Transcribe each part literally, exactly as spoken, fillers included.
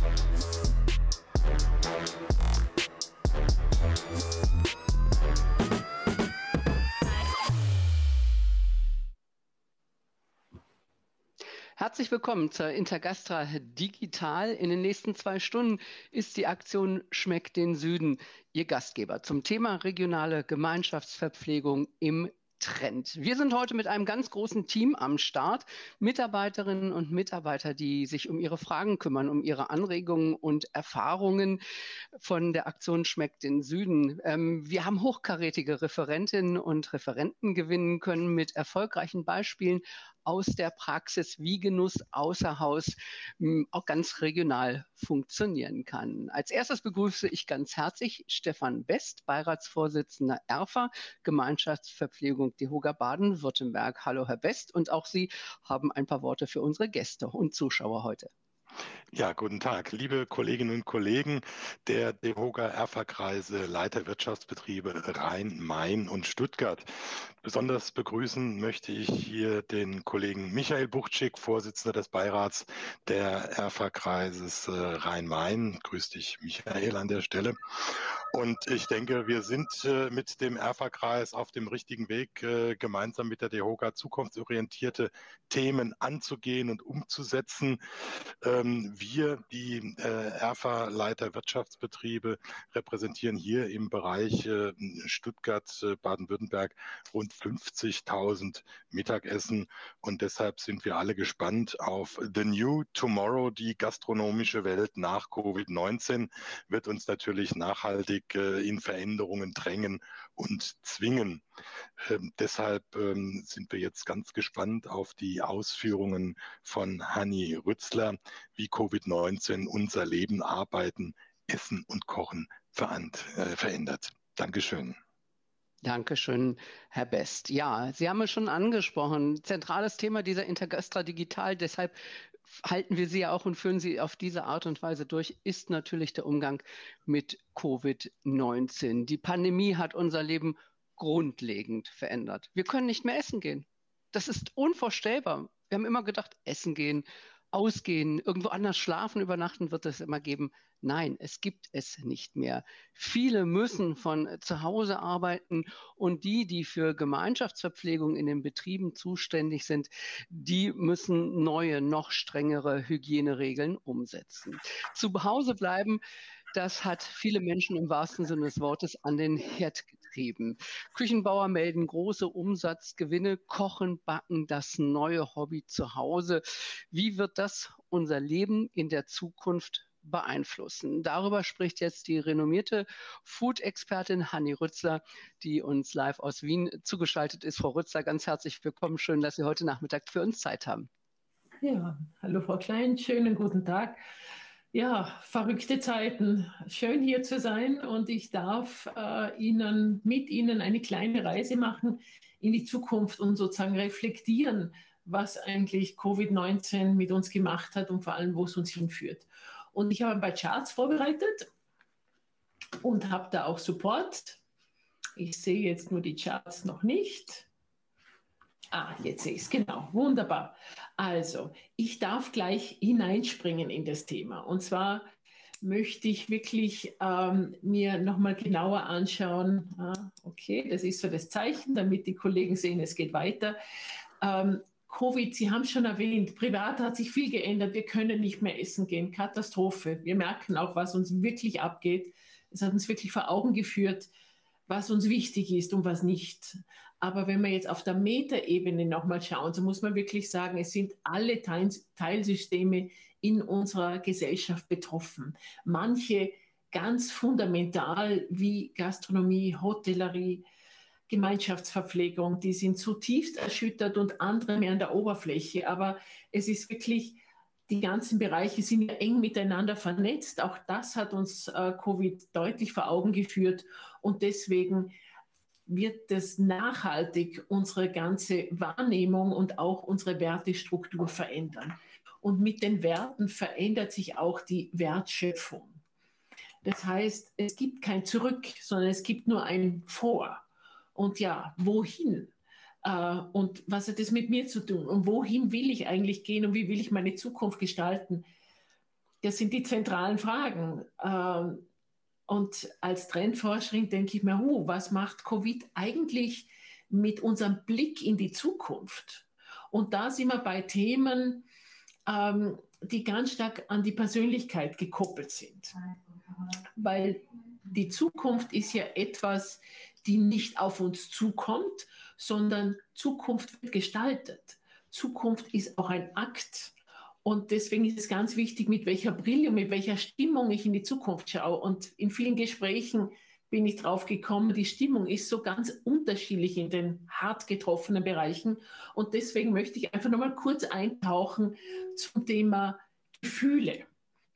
Herzlich willkommen zur Intergastra Digital. In den nächsten zwei Stunden ist die Aktion Schmeckt den Süden Ihr Gastgeber zum Thema regionale Gemeinschaftsverpflegung im Trend. Wir sind heute mit einem ganz großen Team am Start. Mitarbeiterinnen und Mitarbeiter, die sich um ihre Fragen kümmern, um ihre Anregungen und Erfahrungen von der Aktion Schmeckt den Süden. Ähm, wir haben hochkarätige Referentinnen und Referenten gewinnen können mit erfolgreichen Beispielen aus der Praxis, wie Genuss außer Haus mh, auch ganz regional funktionieren kann. Als erstes begrüße ich ganz herzlich Stefan Best, Beiratsvorsitzender ERFA, Gemeinschaftsverpflegung DEHOGA Baden-Württemberg. Hallo, Herr Best, und auch Sie haben ein paar Worte für unsere Gäste und Zuschauer heute. Ja, guten Tag, liebe Kolleginnen und Kollegen der DEHOGA-ERFA-Kreise, Leiter Wirtschaftsbetriebe Rhein, Main und Stuttgart. Besonders begrüßen möchte ich hier den Kollegen Michael Buchtschik, Vorsitzender des Beirats der ERFA-Kreises äh, Rhein-Main. Grüß dich, Michael, an der Stelle. Und ich denke, wir sind äh, mit dem ERFA-Kreis auf dem richtigen Weg, äh, gemeinsam mit der DEHOGA zukunftsorientierte Themen anzugehen und umzusetzen. Ähm, wir, die äh, ERFA-Leiter Wirtschaftsbetriebe, repräsentieren hier im Bereich äh, Stuttgart, äh, Baden-Württemberg rund fünfzigtausend Mittagessen. Und deshalb sind wir alle gespannt auf The New Tomorrow. Die gastronomische Welt nach Covid neunzehn wird uns natürlich nachhaltig äh, in Veränderungen drängen und zwingen. Ähm, deshalb ähm, sind wir jetzt ganz gespannt auf die Ausführungen von Hanni Rützler, wie Covid neunzehn unser Leben, Arbeiten, Essen und Kochen verant, äh, verändert. Dankeschön. Dankeschön, Herr Best. Ja, Sie haben es schon angesprochen. Zentrales Thema dieser Intergastra Digital, deshalb halten wir Sie ja auch und führen Sie auf diese Art und Weise durch, ist natürlich der Umgang mit Covid neunzehn. Die Pandemie hat unser Leben grundlegend verändert. Wir können nicht mehr essen gehen. Das ist unvorstellbar. Wir haben immer gedacht, essen gehen, ausgehen, irgendwo anders schlafen, übernachten wird es immer geben. Nein, es gibt es nicht mehr. Viele müssen von zu Hause arbeiten und die, die für Gemeinschaftsverpflegung in den Betrieben zuständig sind, die müssen neue, noch strengere Hygieneregeln umsetzen. Zu Hause bleiben, das hat viele Menschen im wahrsten Sinne des Wortes an den Herd getrieben. Küchenbauer melden große Umsatzgewinne, kochen, backen, das neue Hobby zu Hause. Wie wird das unser Leben in der Zukunft beeinflussen? Darüber spricht jetzt die renommierte Food-Expertin Hanni Rützler, die uns live aus Wien zugeschaltet ist. Frau Rützler, ganz herzlich willkommen. Schön, dass Sie heute Nachmittag für uns Zeit haben. Ja, hallo Frau Klein, schönen guten Tag. Ja, verrückte Zeiten. Schön hier zu sein und ich darf äh, Ihnen mit Ihnen eine kleine Reise machen in die Zukunft und sozusagen reflektieren, was eigentlich Covid neunzehn mit uns gemacht hat und vor allem, wo es uns hinführt. Und ich habe ein paar Charts vorbereitet und habe da auch Support. Ich sehe jetzt nur die Charts noch nicht. Ah, jetzt sehe ich es, genau, wunderbar. Also, ich darf gleich hineinspringen in das Thema. Und zwar möchte ich wirklich ähm, mir nochmal genauer anschauen, ah, okay, das ist so das Zeichen, damit die Kollegen sehen, es geht weiter. Ähm, Covid, Sie haben es schon erwähnt, privat hat sich viel geändert, wir können nicht mehr essen gehen, Katastrophe. Wir merken auch, was uns wirklich abgeht. Es hat uns wirklich vor Augen geführt, was uns wichtig ist und was nicht. Aber wenn wir jetzt auf der Metaebene nochmal schauen, so muss man wirklich sagen, es sind alle Teil Teilsysteme in unserer Gesellschaft betroffen. Manche ganz fundamental wie Gastronomie, Hotellerie, Gemeinschaftsverpflegung, die sind zutiefst erschüttert und andere mehr an der Oberfläche. Aber es ist wirklich, die ganzen Bereiche sind ja eng miteinander vernetzt. Auch das hat uns äh, Covid deutlich vor Augen geführt. Und deswegen wird das nachhaltig unsere ganze Wahrnehmung und auch unsere Wertestruktur verändern. Und mit den Werten verändert sich auch die Wertschöpfung. Das heißt, es gibt kein Zurück, sondern es gibt nur ein Vor. Und ja, wohin? Und was hat das mit mir zu tun? Und wohin will ich eigentlich gehen und wie will ich meine Zukunft gestalten? das sind die zentralen Fragen. Ähm, und als Trendforscherin denke ich mir, oh, was macht Covid eigentlich mit unserem Blick in die Zukunft? Und da sind wir bei Themen, ähm, die ganz stark an die Persönlichkeit gekoppelt sind. Weil die Zukunft ist ja etwas, die nicht auf uns zukommt, sondern Zukunft wird gestaltet. Zukunft ist auch ein Akt. Und deswegen ist es ganz wichtig, mit welcher Brille, mit welcher Stimmung ich in die Zukunft schaue. Und in vielen Gesprächen bin ich drauf gekommen, die Stimmung ist so ganz unterschiedlich in den hart getroffenen Bereichen. Und deswegen möchte ich einfach nochmal kurz eintauchen zum Thema Gefühle.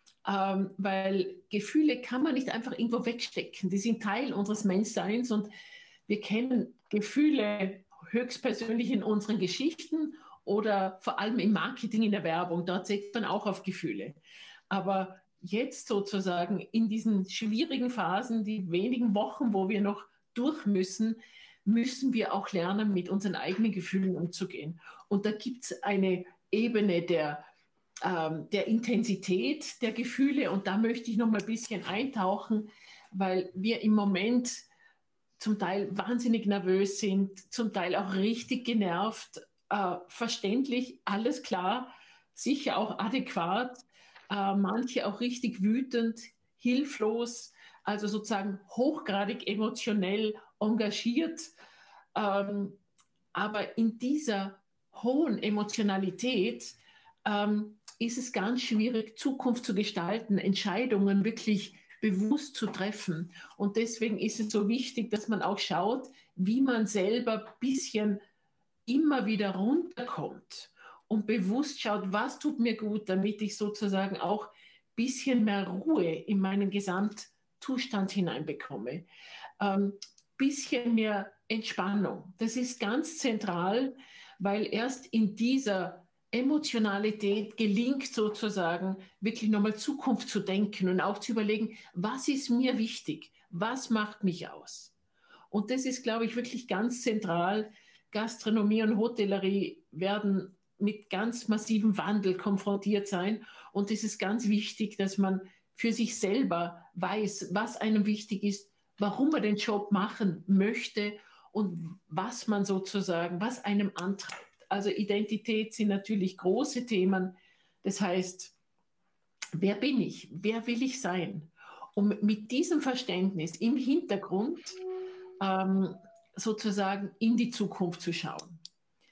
Ähm, weil Gefühle kann man nicht einfach irgendwo wegstecken. Die sind Teil unseres Menschseins und wir kennen Gefühle höchstpersönlich in unseren Geschichten oder vor allem im Marketing, in der Werbung. Dort setzt man auch auf Gefühle. Aber jetzt sozusagen in diesen schwierigen Phasen, die wenigen Wochen, wo wir noch durch müssen, müssen wir auch lernen, mit unseren eigenen Gefühlen umzugehen. Und da gibt es eine Ebene der, ähm, der Intensität der Gefühle. Und da möchte ich noch mal ein bisschen eintauchen, weil wir im Moment zum Teil wahnsinnig nervös sind, zum Teil auch richtig genervt, äh, verständlich, alles klar, sicher auch adäquat. Äh, manche auch richtig wütend, hilflos, also sozusagen hochgradig emotionell engagiert. Ähm, aber in dieser hohen Emotionalität ähm, ist es ganz schwierig, Zukunft zu gestalten, Entscheidungen wirklich bewusst zu treffen. Und deswegen ist es so wichtig, dass man auch schaut, wie man selber ein bisschen immer wieder runterkommt und bewusst schaut, was tut mir gut, damit ich sozusagen auch ein bisschen mehr Ruhe in meinen Gesamtzustand hineinbekomme. Ein ähm, bisschen mehr Entspannung. Das ist ganz zentral, weil erst in dieser Emotionalität gelingt sozusagen, wirklich nochmal Zukunft zu denken und auch zu überlegen, was ist mir wichtig, was macht mich aus. Und das ist, glaube ich, wirklich ganz zentral. Gastronomie und Hotellerie werden mit ganz massivem Wandel konfrontiert sein. Und es ist ganz wichtig, dass man für sich selber weiß, was einem wichtig ist, warum man den Job machen möchte und was man sozusagen, was einem antreibt. Also Identität sind natürlich große Themen. Das heißt, wer bin ich? Wer will ich sein? Und mit diesem Verständnis im Hintergrund ähm, sozusagen in die Zukunft zu schauen.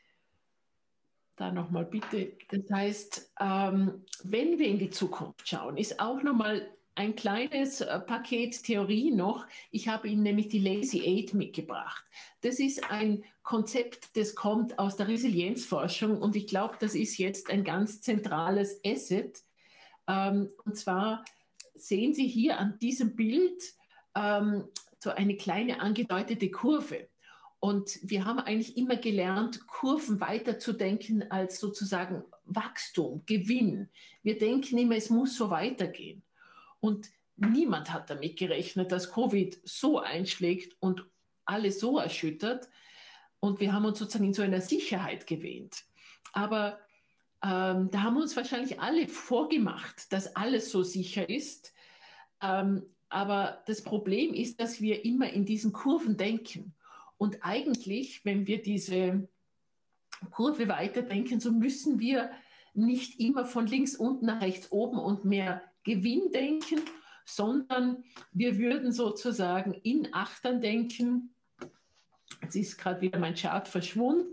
Da nochmal bitte. Das heißt, ähm, wenn wir in die Zukunft schauen, ist auch nochmal ein kleines äh, Paket Theorie noch. Ich habe Ihnen nämlich die Lazy Eight mitgebracht. Das ist ein Konzept, das kommt aus der Resilienzforschung und ich glaube, das ist jetzt ein ganz zentrales Asset. Ähm, und zwar sehen Sie hier an diesem Bild ähm, so eine kleine angedeutete Kurve. Und wir haben eigentlich immer gelernt, Kurven weiterzudenken als sozusagen Wachstum, Gewinn. Wir denken immer, es muss so weitergehen. Und niemand hat damit gerechnet, dass Covid so einschlägt und alles so erschüttert. Und wir haben uns sozusagen in so einer Sicherheit gewähnt. Aber ähm, da haben wir uns wahrscheinlich alle vorgemacht, dass alles so sicher ist. Ähm, aber das Problem ist, dass wir immer in diesen Kurven denken. Und eigentlich, wenn wir diese Kurve weiterdenken, so müssen wir nicht immer von links unten nach rechts oben und mehr Gewinn denken, sondern wir würden sozusagen in Achtern denken. Jetzt ist gerade wieder mein Chart verschwunden.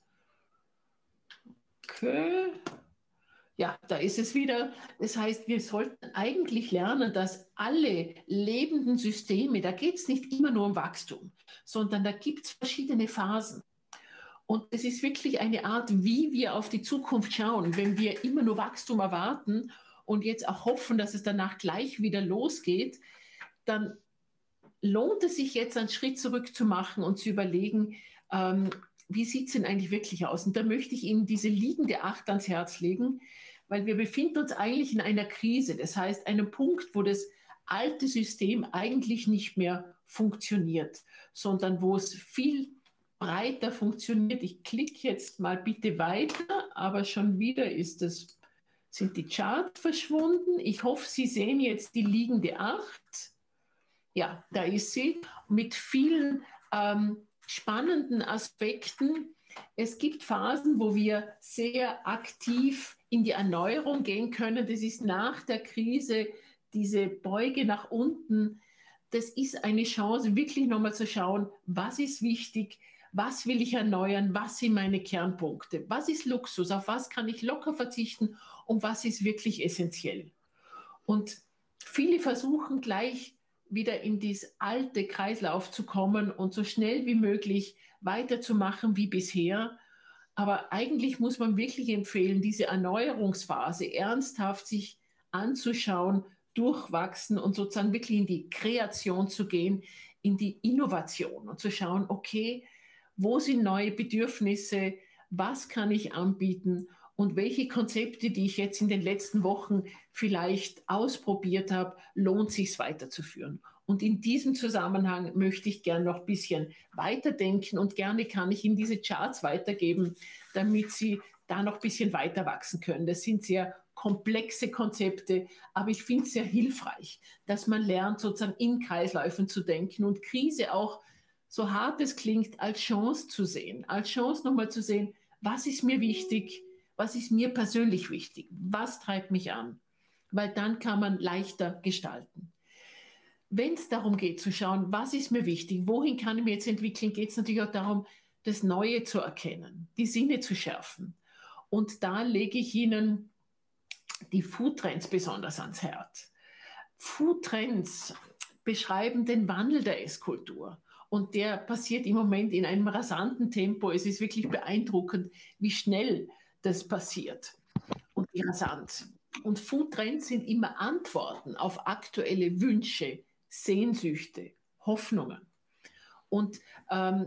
Okay. Ja, da ist es wieder. Das heißt, wir sollten eigentlich lernen, dass alle lebenden Systeme, da geht es nicht immer nur um Wachstum, sondern da gibt es verschiedene Phasen. Und es ist wirklich eine Art, wie wir auf die Zukunft schauen. Wenn wir immer nur Wachstum erwarten und jetzt auch hoffen, dass es danach gleich wieder losgeht, dann lohnt es sich jetzt einen Schritt zurück zu machen und zu überlegen, ähm, wie sieht es denn eigentlich wirklich aus? Und da möchte ich Ihnen diese liegende Acht ans Herz legen, weil wir befinden uns eigentlich in einer Krise. Das heißt, einem Punkt, wo das alte System eigentlich nicht mehr funktioniert, sondern wo es viel breiter funktioniert. Ich klicke jetzt mal bitte weiter, aber schon wieder ist es sind die Charts verschwunden. Ich hoffe, Sie sehen jetzt die liegende acht. Ja, da ist sie mit vielen ähm, spannenden Aspekten. Es gibt Phasen, wo wir sehr aktiv in die Erneuerung gehen können. Das ist nach der Krise, diese Beuge nach unten. Das ist eine Chance, wirklich nochmal zu schauen, was ist wichtig, was will ich erneuern, was sind meine Kernpunkte, was ist Luxus, auf was kann ich locker verzichten und was ist wirklich essentiell. Und viele versuchen gleich wieder in dieses alte Kreislauf zu kommen und so schnell wie möglich weiterzumachen wie bisher. Aber eigentlich muss man wirklich empfehlen, diese Erneuerungsphase ernsthaft sich anzuschauen, durchwachsen und sozusagen wirklich in die Kreation zu gehen, in die Innovation und zu schauen, okay, wo sind neue Bedürfnisse, was kann ich anbieten und welche Konzepte, die ich jetzt in den letzten Wochen vielleicht ausprobiert habe, lohnt sich es weiterzuführen. Und in diesem Zusammenhang möchte ich gerne noch ein bisschen weiterdenken und gerne kann ich Ihnen diese Charts weitergeben, damit Sie da noch ein bisschen weiter wachsen können. Das sind sehr komplexe Konzepte, aber ich finde es sehr hilfreich, dass man lernt, sozusagen in Kreisläufen zu denken und Krise auch, so hart es klingt, als Chance zu sehen. Als Chance nochmal zu sehen, was ist mir wichtig, was ist mir persönlich wichtig, was treibt mich an, weil dann kann man leichter gestalten. Wenn es darum geht zu schauen, was ist mir wichtig, wohin kann ich mich jetzt entwickeln, geht es natürlich auch darum, das Neue zu erkennen, die Sinne zu schärfen. Und da lege ich Ihnen die Foodtrends besonders ans Herz. Foodtrends beschreiben den Wandel der Esskultur. Und der passiert im Moment in einem rasanten Tempo. Es ist wirklich beeindruckend, wie schnell das passiert und wie rasant. Und Foodtrends sind immer Antworten auf aktuelle Wünsche, Sehnsüchte, Hoffnungen. Und ähm,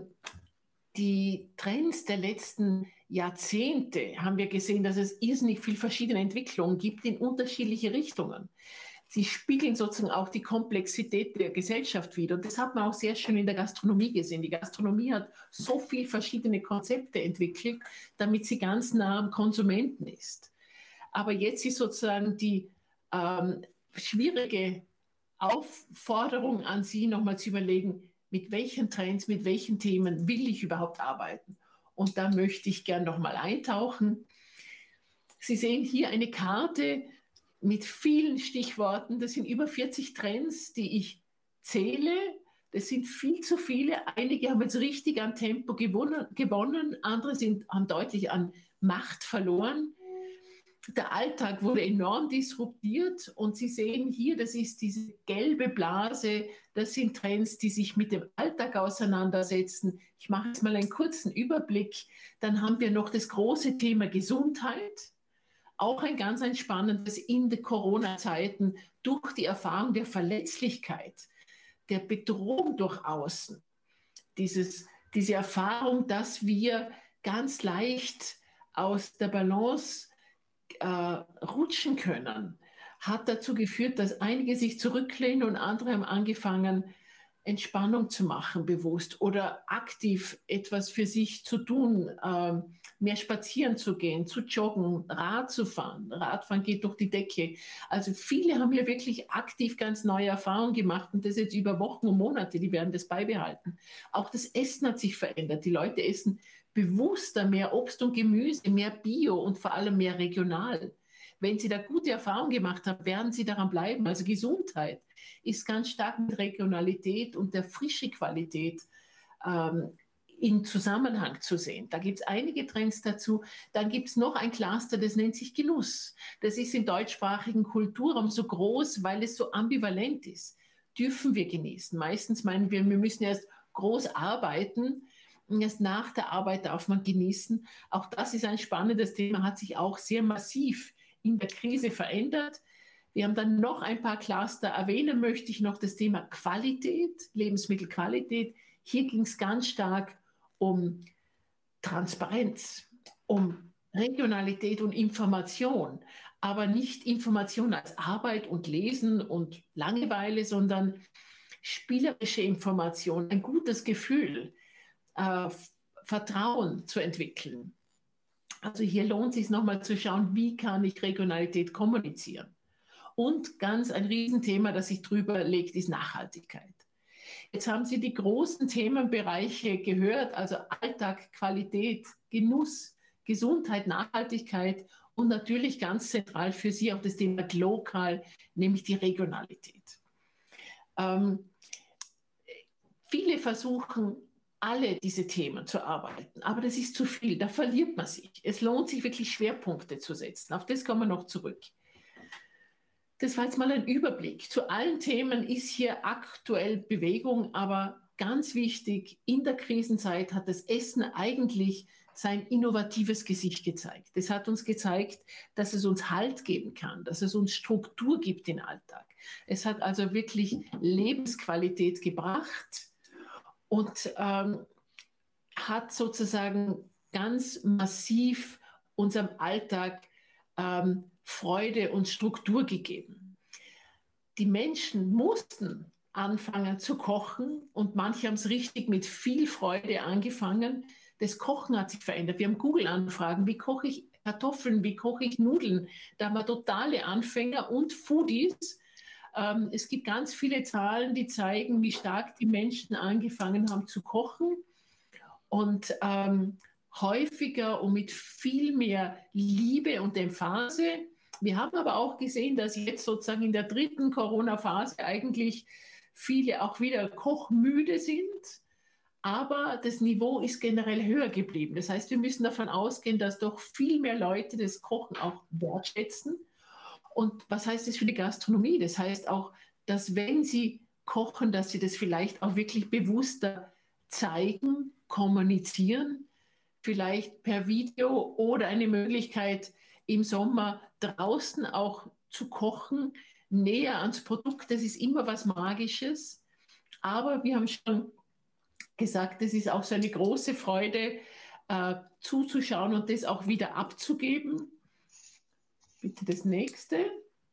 die Trends der letzten Jahrzehnte haben wir gesehen, dass es irrsinnig viele verschiedene Entwicklungen gibt in unterschiedliche Richtungen. Sie spiegeln sozusagen auch die Komplexität der Gesellschaft wider. Und das hat man auch sehr schön in der Gastronomie gesehen. Die Gastronomie hat so viele verschiedene Konzepte entwickelt, damit sie ganz nah am Konsumenten ist. Aber jetzt ist sozusagen die ähm, schwierige Aufforderung an Sie, nochmal zu überlegen, mit welchen Trends, mit welchen Themen will ich überhaupt arbeiten? Und da möchte ich gern nochmal eintauchen. Sie sehen hier eine Karte mit vielen Stichworten. Das sind über vierzig Trends, die ich zähle. Das sind viel zu viele. Einige haben jetzt richtig an Tempo gewonnen, gewonnen. Andere sind, haben deutlich an Macht verloren. Der Alltag wurde enorm disruptiert und Sie sehen hier, das ist diese gelbe Blase, das sind Trends, die sich mit dem Alltag auseinandersetzen. Ich mache jetzt mal einen kurzen Überblick. Dann haben wir noch das große Thema Gesundheit, auch ein ganz ein spannendes in den Corona-Zeiten durch die Erfahrung der Verletzlichkeit, der Bedrohung durch Außen, Dieses, diese Erfahrung, dass wir ganz leicht aus der Balance Äh, rutschen können, hat dazu geführt, dass einige sich zurücklehnen und andere haben angefangen, Entspannung zu machen bewusst oder aktiv etwas für sich zu tun, äh, mehr spazieren zu gehen, zu joggen, Rad zu fahren. Radfahren geht durch die Decke. Also viele haben hier wirklich aktiv ganz neue Erfahrungen gemacht und das jetzt über Wochen und Monate, die werden das beibehalten. Auch das Essen hat sich verändert. Die Leute essen bewusster, mehr Obst und Gemüse, mehr Bio und vor allem mehr regional. Wenn Sie da gute Erfahrungen gemacht haben, werden Sie daran bleiben. Also Gesundheit ist ganz stark mit Regionalität und der frischen Qualität ähm, in Zusammenhang zu sehen. Da gibt es einige Trends dazu. Dann gibt es noch ein Cluster, das nennt sich Genuss. Das ist im deutschsprachigen Kulturraum so groß, weil es so ambivalent ist. Dürfen wir genießen? Meistens meinen wir, wir müssen erst groß arbeiten, und erst nach der Arbeit darf man genießen. Auch das ist ein spannendes Thema, hat sich auch sehr massiv in der Krise verändert. Wir haben dann noch ein paar Cluster. Erwähnen möchte ich noch das Thema Qualität, Lebensmittelqualität. Hier ging es ganz stark um Transparenz, um Regionalität und Information. Aber nicht Information als Arbeit und Lesen und Langeweile, sondern spielerische Information, ein gutes Gefühl. Äh, Vertrauen zu entwickeln. Also hier lohnt es sich nochmal zu schauen, wie kann ich Regionalität kommunizieren. Und ganz ein Riesenthema, das sich drüber legt, ist Nachhaltigkeit. Jetzt haben Sie die großen Themenbereiche gehört, also Alltag, Qualität, Genuss, Gesundheit, Nachhaltigkeit und natürlich ganz zentral für Sie auch das Thema Lokal, nämlich die Regionalität. Ähm, viele versuchen, alle diese Themen zu arbeiten, aber das ist zu viel, da verliert man sich. Es lohnt sich wirklich Schwerpunkte zu setzen, auf das kommen wir noch zurück. Das war jetzt mal ein Überblick. Zu allen Themen ist hier aktuell Bewegung, aber ganz wichtig, in der Krisenzeit hat das Essen eigentlich sein innovatives Gesicht gezeigt. Es hat uns gezeigt, dass es uns Halt geben kann, dass es uns Struktur gibt im Alltag. Es hat also wirklich Lebensqualität gebracht und ähm, hat sozusagen ganz massiv unserem Alltag ähm, Freude und Struktur gegeben. Die Menschen mussten anfangen zu kochen und manche haben es richtig mit viel Freude angefangen. Das Kochen hat sich verändert. Wir haben Google-Anfragen, wie koche ich Kartoffeln, wie koche ich Nudeln. Da haben wir totale Anfänger und Foodies. Ähm, es gibt ganz viele Zahlen, die zeigen, wie stark die Menschen angefangen haben zu kochen. Und ähm, häufiger und mit viel mehr Liebe und Emphase. Wir haben aber auch gesehen, dass jetzt sozusagen in der dritten Corona-Phase eigentlich viele auch wieder kochmüde sind, aber das Niveau ist generell höher geblieben. Das heißt, wir müssen davon ausgehen, dass doch viel mehr Leute das Kochen auch wertschätzen. Und was heißt das für die Gastronomie? Das heißt auch, dass wenn sie kochen, dass sie das vielleicht auch wirklich bewusster zeigen, kommunizieren, vielleicht per Video oder eine Möglichkeit im Sommer draußen auch zu kochen, näher ans Produkt. Das ist immer was Magisches. Aber wir haben schon gesagt, es ist auch so eine große Freude, äh, zuzuschauen und das auch wieder abzugeben. Bitte das nächste.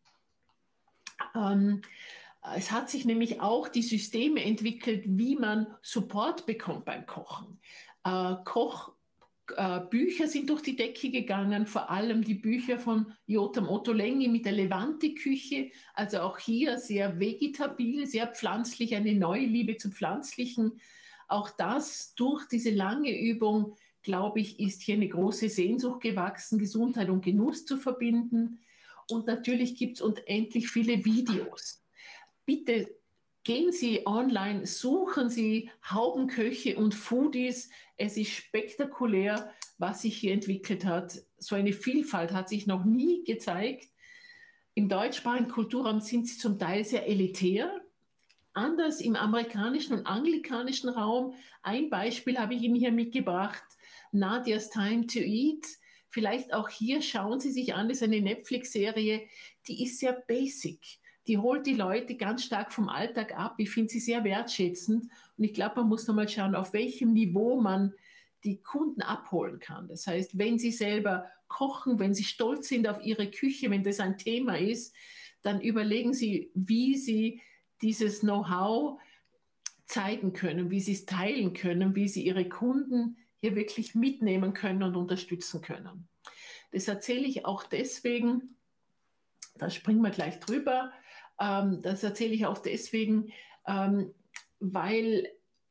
Ähm, es hat sich nämlich auch die Systeme entwickelt, wie man Support bekommt beim Kochen. Äh, Koch Äh, Bücher sind durch die Decke gegangen, vor allem die Bücher von Jotam Ottolenghi mit der Levante-Küche, also auch hier sehr vegetabil, sehr pflanzlich, eine neue Liebe zum Pflanzlichen. Auch das durch diese lange Übung, glaube ich, ist hier eine große Sehnsucht gewachsen, Gesundheit und Genuss zu verbinden. Und natürlich gibt es unendlich viele Videos. Bitte gehen Sie online, suchen Sie Haubenköche und Foodies. Es ist spektakulär, was sich hier entwickelt hat. So eine Vielfalt hat sich noch nie gezeigt. Im deutschsprachigen Kulturraum sind sie zum Teil sehr elitär. Anders im amerikanischen und anglikanischen Raum. Ein Beispiel habe ich Ihnen hier mitgebracht. Nadia's Time to Eat. Vielleicht auch hier schauen Sie sich an, das ist eine Netflix-Serie, die ist sehr basic. Die holt die Leute ganz stark vom Alltag ab. Ich finde sie sehr wertschätzend. Und ich glaube, man muss nochmal schauen, auf welchem Niveau man die Kunden abholen kann. Das heißt, wenn sie selber kochen, wenn sie stolz sind auf ihre Küche, wenn das ein Thema ist, dann überlegen sie, wie sie dieses Know-how zeigen können, wie sie es teilen können, wie sie ihre Kunden hier wirklich mitnehmen können und unterstützen können. Das erzähle ich auch deswegen, da springen wir gleich drüber, ähm, das erzähle ich auch deswegen, ähm, weil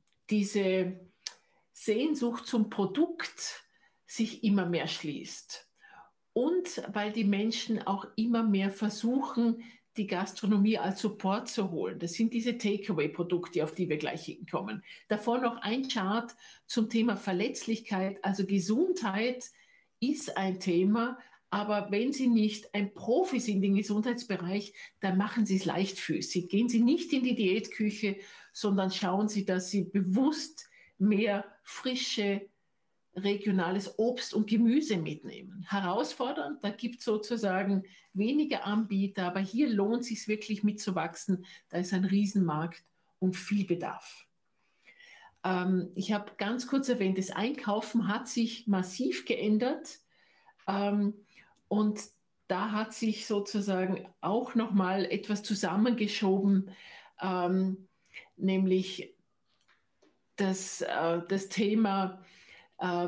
diese Sehnsucht zum Produkt sich immer mehr schließt und weil die Menschen auch immer mehr versuchen, die Gastronomie als Support zu holen. Das sind diese Takeaway-Produkte, auf die wir gleich hinkommen. Davor noch ein Chart zum Thema Verletzlichkeit. Also Gesundheit ist ein Thema, aber wenn Sie nicht ein Profi sind im Gesundheitsbereich, dann machen Sie es leichtfüßig. Gehen Sie nicht in die Diätküche, sondern schauen Sie, dass Sie bewusst mehr frische, regionales Obst und Gemüse mitnehmen. Herausfordernd, da gibt es sozusagen weniger Anbieter, aber hier lohnt es sich wirklich mitzuwachsen. Da ist ein Riesenmarkt und viel Bedarf. Ähm, ich habe ganz kurz erwähnt, das Einkaufen hat sich massiv geändert ähm, und da hat sich sozusagen auch nochmal etwas zusammengeschoben, ähm, nämlich das, äh, das Thema Ähm,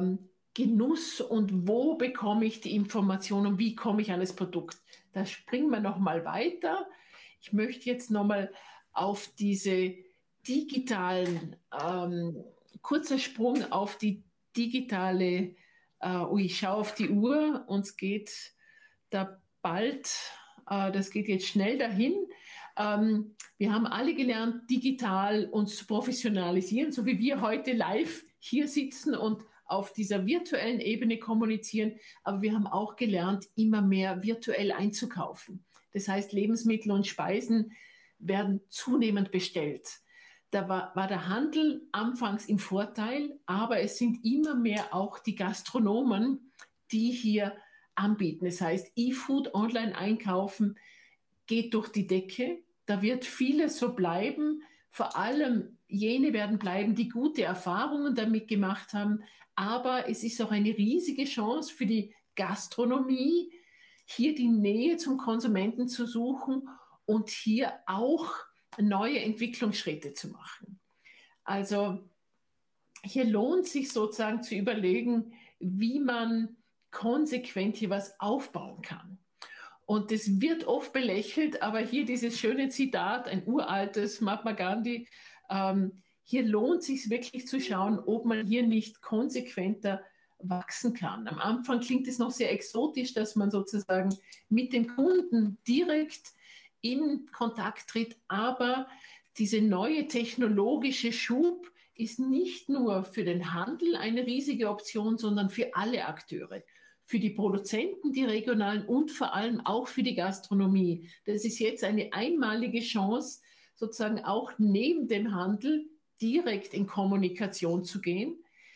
Genuss und wo bekomme ich die Informationen, wie komme ich an das Produkt. Da springen wir nochmal weiter. Ich möchte jetzt nochmal auf diese digitalen, ähm, kurzer Sprung auf die digitale, äh, oh, ich schaue auf die Uhr, uns geht da bald, äh, das geht jetzt schnell dahin. Ähm, wir haben alle gelernt, digital uns zu professionalisieren, so wie wir heute live hier sitzen und auf dieser virtuellen Ebene kommunizieren, aber wir haben auch gelernt, immer mehr virtuell einzukaufen. Das heißt, Lebensmittel und Speisen werden zunehmend bestellt. Da war, war der Handel anfangs im Vorteil, aber es sind immer mehr auch die Gastronomen, die hier anbieten. Das heißt, E-Food, Online-Einkaufen geht durch die Decke. Da wird vieles so bleiben. Vor allem jene werden bleiben, die gute Erfahrungen damit gemacht haben. Aber es ist auch eine riesige Chance für die Gastronomie, hier die Nähe zum Konsumenten zu suchen und hier auch neue Entwicklungsschritte zu machen. Also hier lohnt sich sozusagen zu überlegen, wie man konsequent hier was aufbauen kann. Und das wird oft belächelt, aber hier dieses schöne Zitat, ein uraltes Mahatma Gandhi, ähm, hier lohnt sich wirklich zu schauen, ob man hier nicht konsequenter wachsen kann. Am Anfang klingt es noch sehr exotisch, dass man sozusagen mit dem Kunden direkt in Kontakt tritt, aber diese neue technologische Schub ist nicht nur für den Handel eine riesige Option, sondern für alle Akteure. Für die Produzenten, die regionalen und vor allem auch für die Gastronomie. Das ist jetzt eine einmalige Chance, sozusagen auch neben dem Handel direkt in Kommunikation zu gehen.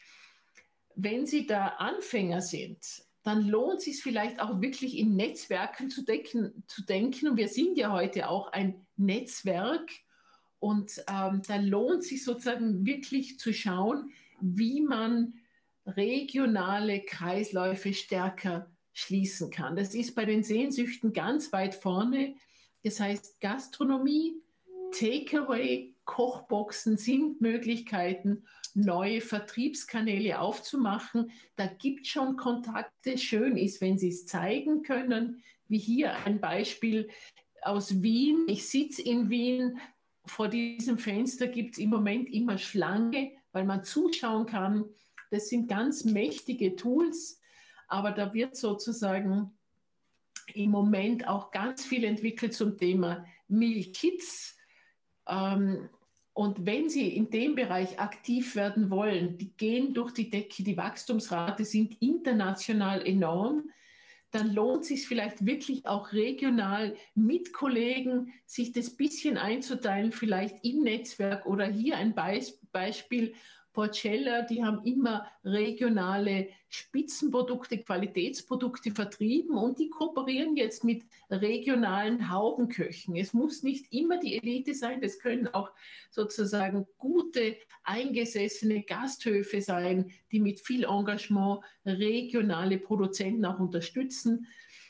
Wenn Sie da Anfänger sind, dann lohnt es sich vielleicht auch wirklich in Netzwerken zu, decken, zu denken. Und wir sind ja heute auch ein Netzwerk. Und ähm, da lohnt es sich sozusagen wirklich zu schauen, wie man regionale Kreisläufe stärker schließen kann. Das ist bei den Sehnsüchten ganz weit vorne. Das heißt, Gastronomie, Takeaway, Kochboxen sind Möglichkeiten, neue Vertriebskanäle aufzumachen. Da gibt es schon Kontakte. Schön ist, wenn Sie es zeigen können, wie hier ein Beispiel aus Wien. Ich sitze in Wien. Vor diesem Fenster gibt es im Moment immer Schlange, weil man zuschauen kann. Das sind ganz mächtige Tools, aber da wird sozusagen im Moment auch ganz viel entwickelt zum Thema Meal Kits. Ähm, und wenn Sie in dem Bereich aktiv werden wollen, die gehen durch die Decke, die Wachstumsrate sind international enorm, dann lohnt es sich vielleicht wirklich auch regional mit Kollegen, sich das bisschen einzuteilen, vielleicht im Netzwerk oder hier ein Beis- Beispiel, Porcella, die haben immer regionale Spitzenprodukte, Qualitätsprodukte vertrieben und die kooperieren jetzt mit regionalen Haubenköchen. Es muss nicht immer die Elite sein, das können auch sozusagen gute, eingesessene Gasthöfe sein, die mit viel Engagement regionale Produzenten auch unterstützen.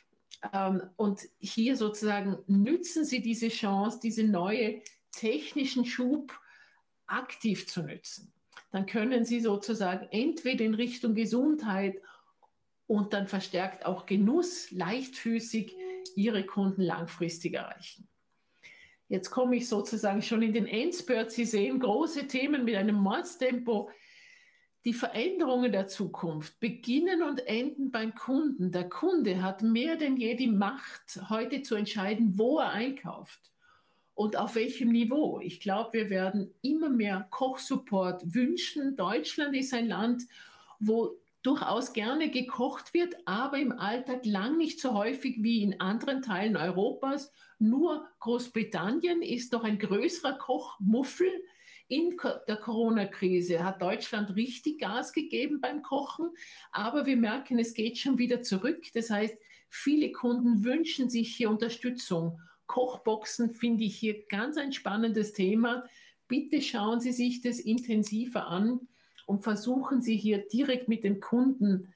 Und hier sozusagen nützen sie diese Chance, diese neue technischen Schub aktiv zu nützen. Dann können Sie sozusagen entweder in Richtung Gesundheit und dann verstärkt auch Genuss, leichtfüßig Ihre Kunden langfristig erreichen. Jetzt komme ich sozusagen schon in den Endspurt. Sie sehen große Themen mit einem Mordstempo. Die Veränderungen der Zukunft beginnen und enden beim Kunden. Der Kunde hat mehr denn je die Macht, heute zu entscheiden, wo er einkauft. Und auf welchem Niveau? Ich glaube, wir werden immer mehr Kochsupport wünschen. Deutschland ist ein Land, wo durchaus gerne gekocht wird, aber im Alltag lang nicht so häufig wie in anderen Teilen Europas. Nur Großbritannien ist doch ein größerer Kochmuffel. In der Corona-Krise hat Deutschland richtig Gas gegeben beim Kochen, aber wir merken, es geht schon wieder zurück. Das heißt, viele Kunden wünschen sich hier Unterstützung. Kochboxen finde ich hier ganz ein spannendes Thema. Bitte schauen Sie sich das intensiver an und versuchen Sie hier direkt mit dem Kunden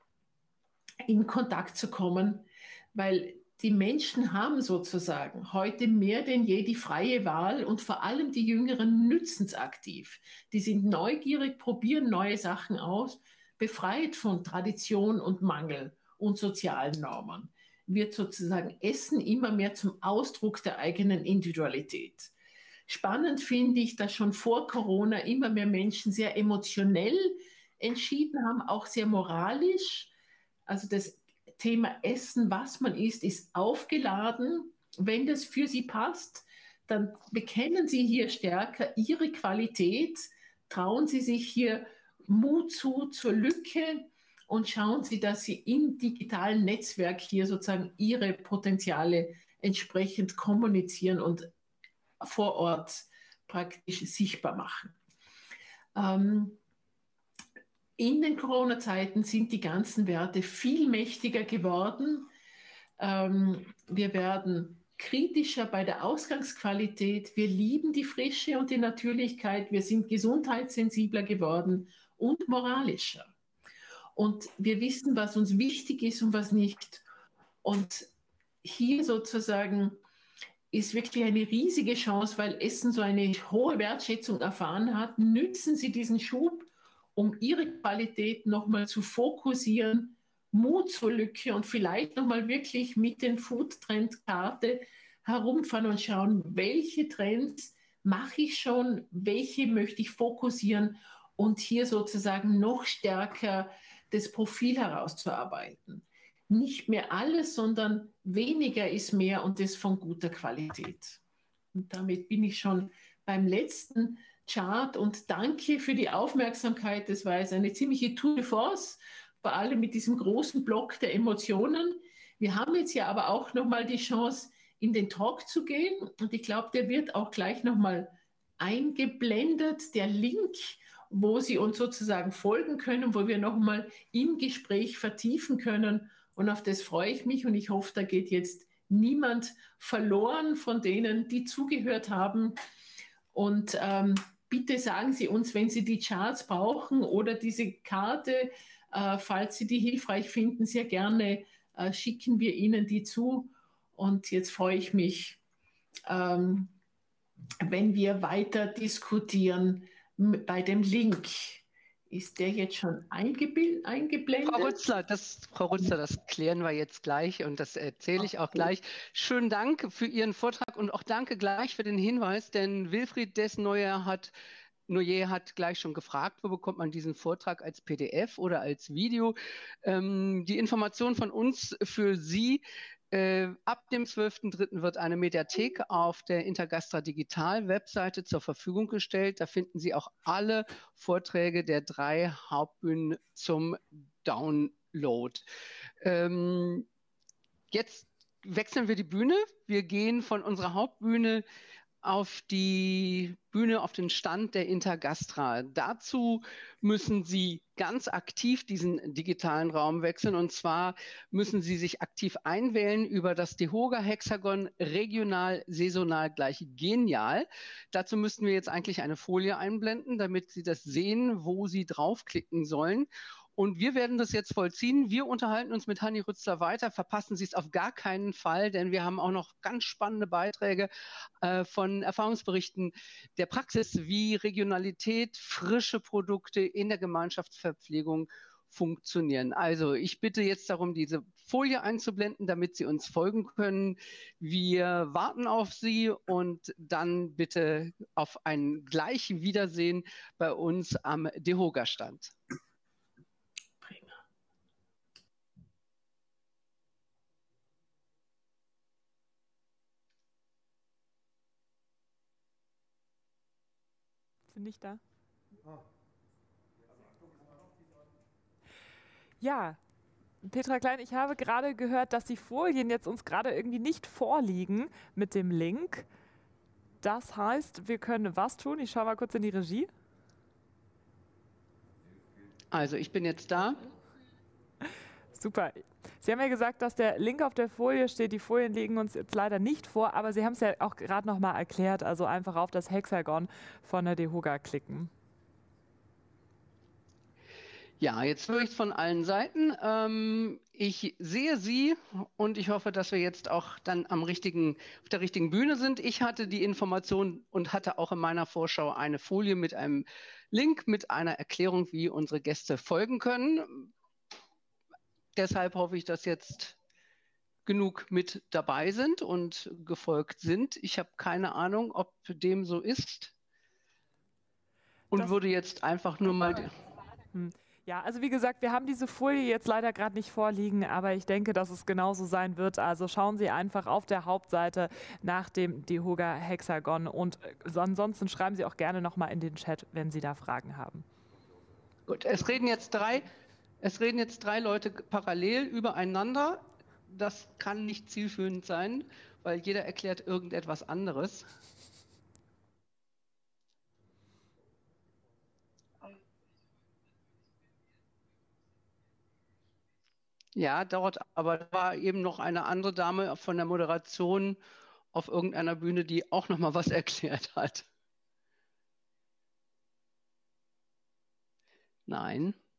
in Kontakt zu kommen, weil die Menschen haben sozusagen heute mehr denn je die freie Wahl und vor allem die Jüngeren nützen es aktiv. Die sind neugierig, probieren neue Sachen aus. befreit von Tradition und Mangel und sozialen Normen, wird sozusagen Essen immer mehr zum Ausdruck der eigenen Individualität. Spannend finde ich, dass schon vor Corona immer mehr Menschen sehr emotionell entschieden haben, auch sehr moralisch. Also das Thema Essen, was man isst, ist aufgeladen. Wenn das für sie passt, dann bekennen sie hier stärker ihre Qualität, trauen sie sich hier Mut zu zur Lücke und schauen sie, dass sie im digitalen Netzwerk hier sozusagen ihre Potenziale entsprechend kommunizieren und vor Ort praktisch sichtbar machen. Ähm, in den Corona-Zeiten sind die ganzen Werte viel mächtiger geworden. Ähm, wir werden kritischer bei der Ausgangsqualität. Wir lieben die Frische und die Natürlichkeit. Wir sind gesundheitssensibler geworden und moralischer. Und wir wissen, was uns wichtig ist und was nicht. Und hier sozusagen ist wirklich eine riesige Chance, weil Essen so eine hohe Wertschätzung erfahren hat. Nützen Sie diesen Schub, um Ihre Qualität nochmal zu fokussieren, Mut zur Lücke und vielleicht nochmal wirklich mit den Food-Trend-Karte herumfahren und schauen, welche Trends mache ich schon, welche möchte ich fokussieren und hier sozusagen noch stärker das Profil herauszuarbeiten. Nicht mehr alles, sondern weniger ist mehr und das von guter Qualität. Und damit bin ich schon beim letzten Chart und danke für die Aufmerksamkeit. Das war jetzt eine ziemliche Tour de force, vor allem mit diesem großen Block der Emotionen. Wir haben jetzt ja aber auch nochmal die Chance, in den Talk zu gehen und ich glaube, der wird auch gleich nochmal eingeblendet, der Link, wo Sie uns sozusagen folgen können, wo wir nochmal im Gespräch vertiefen können. Und auf das freue ich mich und ich hoffe, da geht jetzt niemand verloren von denen, die zugehört haben. Und ähm, bitte sagen Sie uns, wenn Sie die Charts brauchen oder diese Karte, äh, falls Sie die hilfreich finden, sehr gerne äh, schicken wir Ihnen die zu. Und jetzt freue ich mich, ähm, wenn wir weiter diskutieren bei dem Link. Ist der jetzt schon eingeblendet? Frau Rützler, das, Frau Rützler, das klären wir jetzt gleich und das erzähle ich auch gleich. Schönen Dank für Ihren Vortrag und auch danke gleich für den Hinweis, denn Wilfried Desnoyer hat, Noyer hat gleich schon gefragt, wo bekommt man diesen Vortrag als P D F oder als Video. Ähm, die Information von uns für Sie: Äh, ab dem zwölften dritten wird eine Mediathek auf der Intergastra Digital Webseite zur Verfügung gestellt. Da finden Sie auch alle Vorträge der drei Hauptbühnen zum Download. Ähm, jetzt wechseln wir die Bühne. Wir gehen von unserer Hauptbühne auf die Bühne, auf den Stand der Intergastra. Dazu müssen Sie ganz aktiv diesen digitalen Raum wechseln und zwar müssen Sie sich aktiv einwählen über das DEHOGA-Hexagon regional, saisonal gleich genial. Dazu müssten wir jetzt eigentlich eine Folie einblenden, damit Sie das sehen, wo Sie draufklicken sollen. Und wir werden das jetzt vollziehen. Wir unterhalten uns mit Hanni Rützler weiter. Verpassen Sie es auf gar keinen Fall, denn wir haben auch noch ganz spannende Beiträge äh, von Erfahrungsberichten der Praxis, wie Regionalität, frische Produkte in der Gemeinschaftsverpflegung funktionieren. Also ich bitte jetzt darum, diese Folie einzublenden, damit Sie uns folgen können. Wir warten auf Sie und dann bitte auf ein gleich Wiedersehen bei uns am DEHOGA-Stand. Nicht da. Ja, Petra Klein, ich habe gerade gehört, dass die Folien jetzt uns gerade irgendwie nicht vorliegen mit dem Link. Das heißt, wir können was tun? Ich schaue mal kurz in die Regie. Also ich bin jetzt da. Super. Sie haben ja gesagt, dass der Link auf der Folie steht. Die Folien liegen uns jetzt leider nicht vor, aber Sie haben es ja auch gerade noch mal erklärt. Also einfach auf das Hexagon von der DEHOGA klicken. Ja, jetzt höre ich es von allen Seiten. Ähm, Ich sehe Sie und ich hoffe, dass wir jetzt auch dann am richtigen, auf der richtigen Bühne sind. Ich hatte die Information und hatte auch in meiner Vorschau eine Folie mit einem Link, mit einer Erklärung, wie unsere Gäste folgen können. Deshalb hoffe ich, dass jetzt genug mit dabei sind und gefolgt sind. Ich habe keine Ahnung, ob dem so ist und das würde jetzt einfach nur mal... Hm. Ja, also wie gesagt, wir haben diese Folie jetzt leider gerade nicht vorliegen, aber ich denke, dass es genauso sein wird. Also schauen Sie einfach auf der Hauptseite nach dem DEHOGA Hexagon und ansonsten schreiben Sie auch gerne nochmal in den Chat, wenn Sie da Fragen haben. Gut, es reden jetzt drei, es reden jetzt drei Leute parallel übereinander. Das kann nicht zielführend sein, weil jeder erklärt irgendetwas anderes. Ja, dauert, aber da war eben noch eine andere Dame von der Moderation auf irgendeiner Bühne, die auch noch mal was erklärt hat. Nein.